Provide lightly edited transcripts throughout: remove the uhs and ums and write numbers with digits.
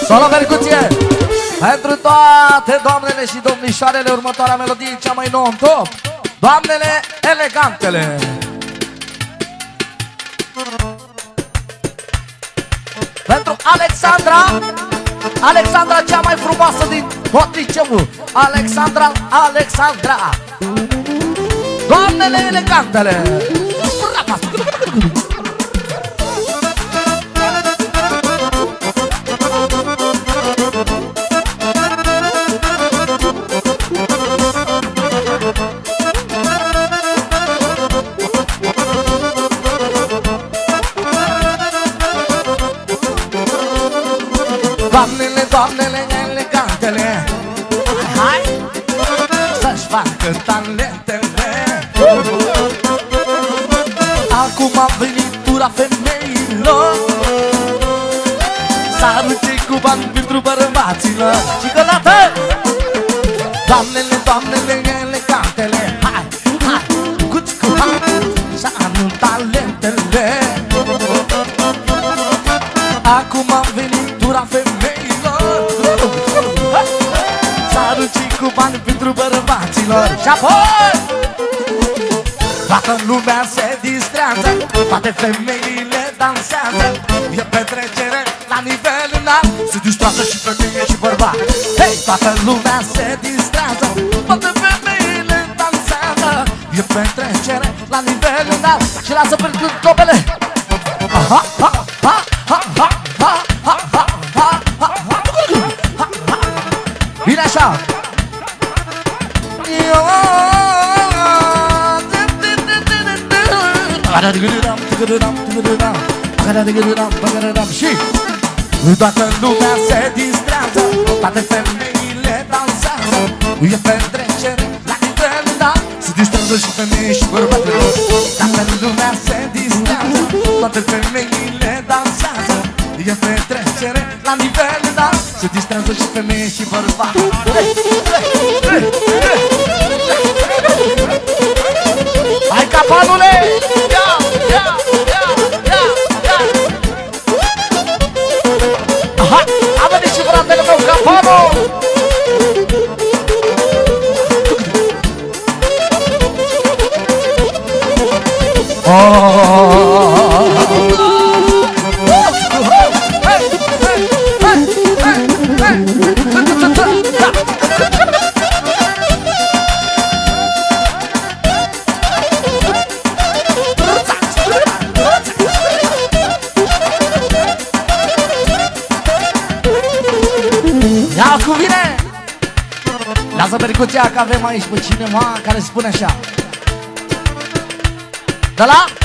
Solo percuție! Pentru toate doamnele și domnișoarele, următoarea melodie, cea mai nouă în top. Doamnele elegantele. Pentru Alexandra, Alexandra cea mai frumoasă din tot liceul. Alexandra, Alexandra. Doamnele elegantele. Doamnele, doamnele elegantele, hai, să-și facă talentele. Acum a venit tura femeilor, să arunce cu bani pentru bărbaților. Și că dată! Doamnele, doamnele elegantele, hai, hai, cuți cu hai, să arunce talentele. Acum a venit tura femeilor, să arunci cu bani pentru bărbaților. Și apoi toată lumea se distrează, toate femeile dansează. E petrecere la nivel înalt, se distrează și femeie și bărbat. Hei, toată lumea se distrează, toate femeile dansează. E petrecere la nivel înalt. Și lasă pe topele. Aha, ha, ha, ha, ha, ha, ha, ha, ha, ha, ha. Bine așa. Și toată lumea se distrează, toate femeile dansează. E petrecere la nivel înalt, se distrează și femei și bărbați. Toată lumea se distrează, toate femeile dansează. E petrecere la nivel înalt, se distrează și femei și bărbați. Hai capanule! Ia, ia, ia, ia, ia! Aha, a venit și fratele meu, capanul! Ia cu vine! Lasă percuția că avem aici pe cineva care spune așa. De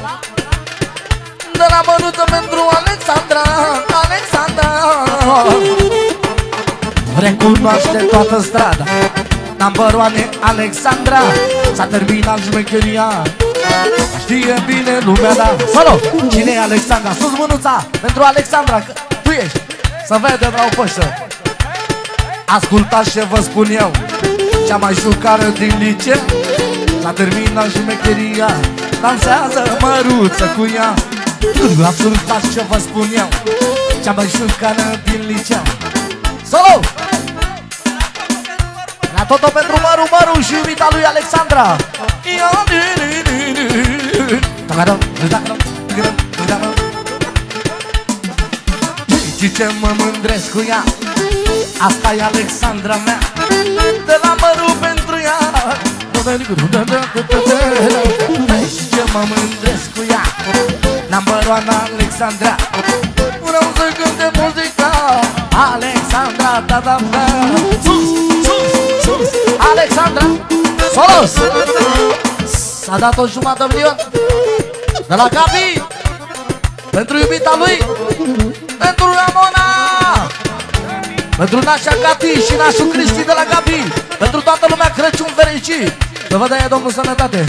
la mănuță pentru Alexandra, Alexandra. Recunoaște toată strada, number one Alexandra. S-a terminat șmecheria, știe bine lumea, da. Salut! Cine e Alexandra? Sus mânuța pentru Alexandra, că tu ești. Să vede la o pășă. Ascultați ce vă spun eu, cea mai șucară din liceu. S-a terminat șmecheria, dansează măruță cu ea. Ascultați ce vă spun eu, cea mai șucară din liceu. Solo! La totul pentru Măru Măru și iubita lui Alexandra. Și ce mă mândresc cu ea, asta e Alexandra mea. De la Măru pentru ea. Și ce mă mândresc cu ea, number one Alexandra. Vreau să cânte muzica Alexandra, da, da, da. Sus, sus, sus, Alexandra. Solos. S-a dat o jumătate de milion de la Gabi, pentru iubita lui, pentru Ramona, pentru nașa Cati și nașul Cristi de la Gabi, pentru toată lumea Crăciun fericit. Să vă dea Domnul sănătate.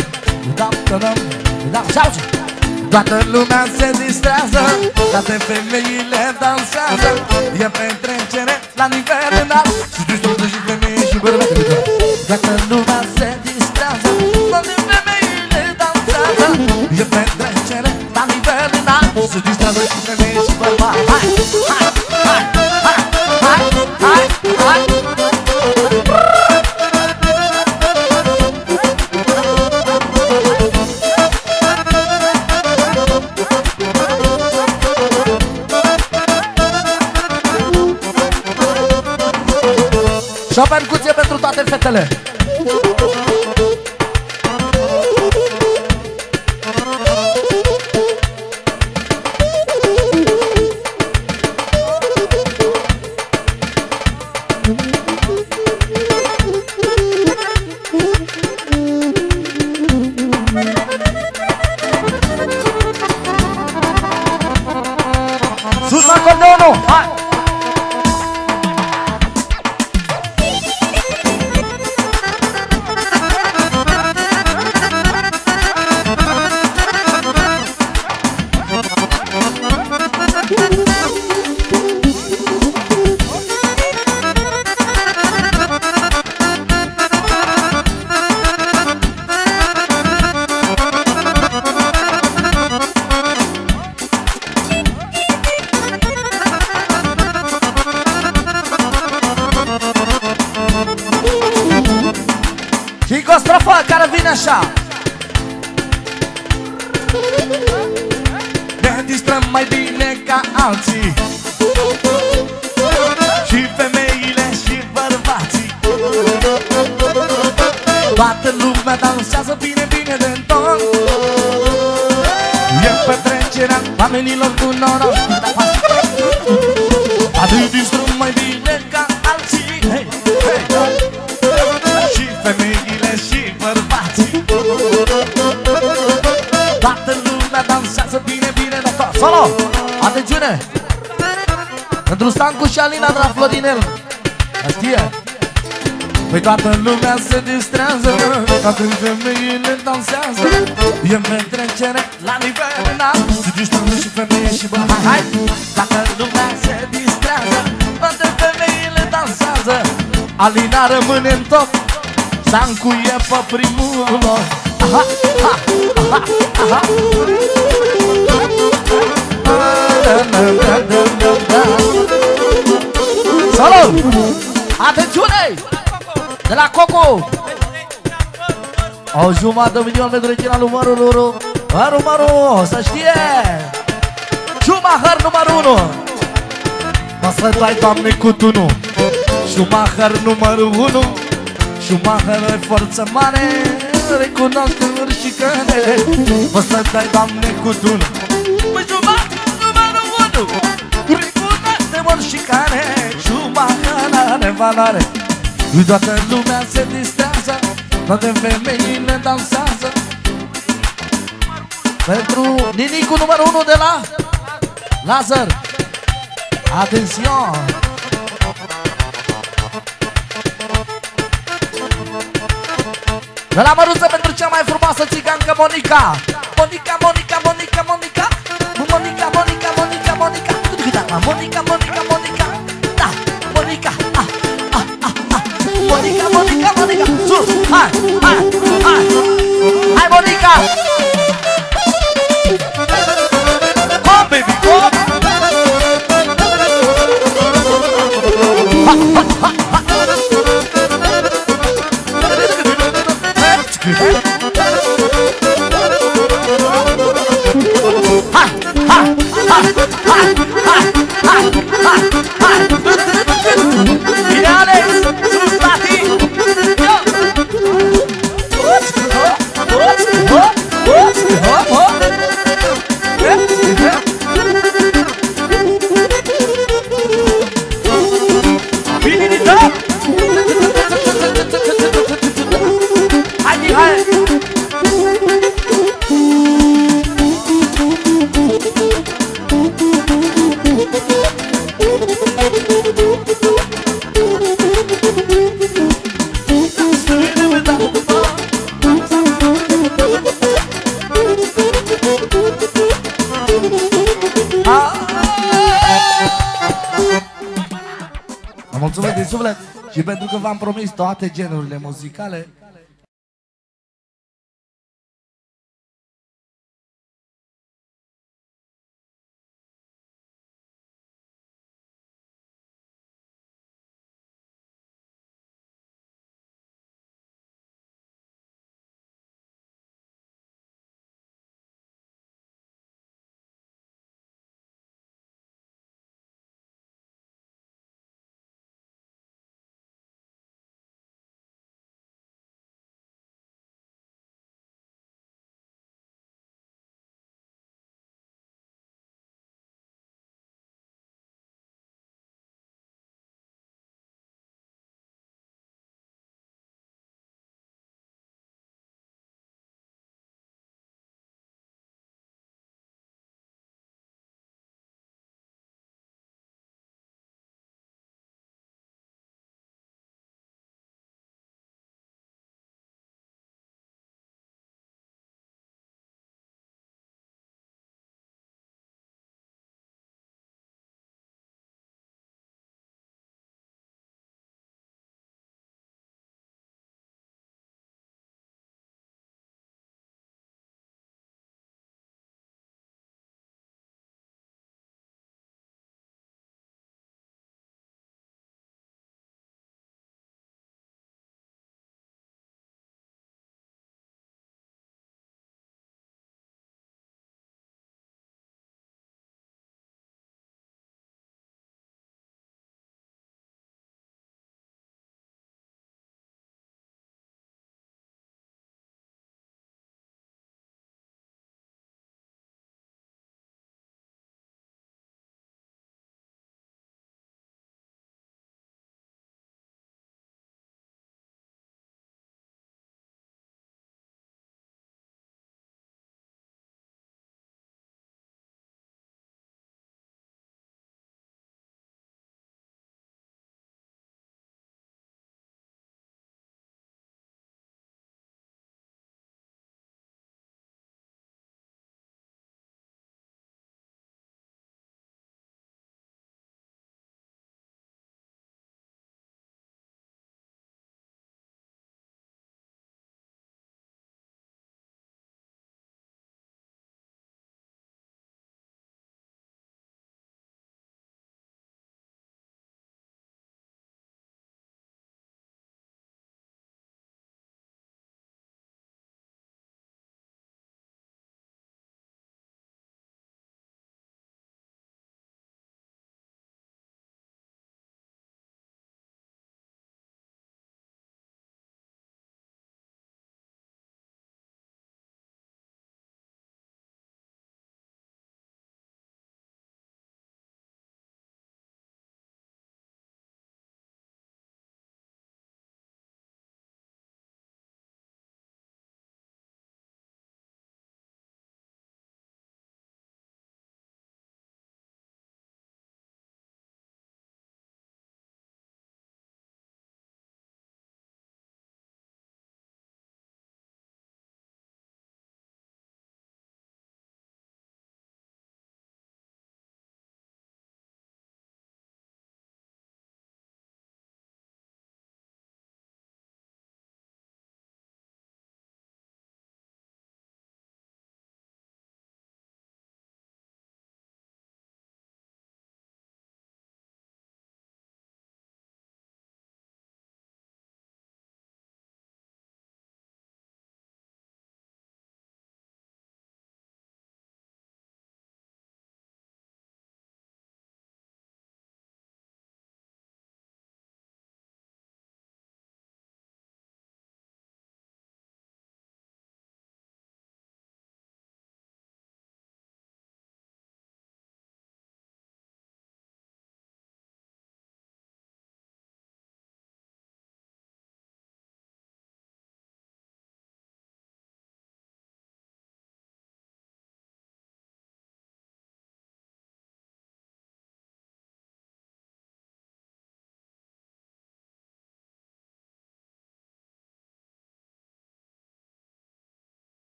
Toată lumea se distrează, toate femeile dansează. E petrecere la nivel înalt, se distrează și femei și bărbați. Toată lumea se distrează, toate femeile dansează. E petrecere la nivel înalt, se distrează și femei și bărbați. Hai, hai, hai, hai, hai. Și o percuție pentru toate fetele. Sus acordeonul! Hai! Și cu o strofă care vine așa. Ne distrăm mai bine ca alții, și femeile și bărbații. Toată lumea dansează bine, bine de tot. E petrecerea oamenilor cu noroc. Ne distrăm mai bine ca alții, hey, hey. Și femeile și bărbații. Toată lumea dansează bine, bine de tot. Solo! Atențiune! Pentru Stancu și Alina de la Florinel. Știe? Păi toată lumea se distrează, toate femeile dansează. E petrecere la nivel înalt. Se distrează și femeie și bărbați. Hai! Toată lumea se distrează, toate femeile dansează. Alina rămâne în top, Stancu e pe primul loc. Aha, aha, aha, aha. Salut! Atențiune! De la Coco! O jumătate de milion pentru regina numărul 1. Numărul 1, să știe! Schumacher numărul 1. Mă sfătuai, Doamne, cu tunul. Schumacher numărul 1. Schumacher e forță mare, recunoaște urșicane. Mă sfătuai, Doamne, cu tunul. Păi Schumacher numărul 1. Recunoaște urșicane. Schumacher are valoare. Toată lumea se distrează, toate femeile dansează. Pentru Ninicu numărul 1 de la Lazar. Atențion! De la Măruță pentru cea mai frumoasă țigancă Monica. Monica, Monica, Monica, Monica. Monica, Monica, Monica, Monica. Monica, Monica, Monica. Da, Monica. Monica, Monica, Monica. Sus, hai, hai, hai. Hai, Monica. Come, baby, come. Ha, ha, ha, ha. Mulțumesc din suflet și pentru că v-am promis toate genurile muzicale.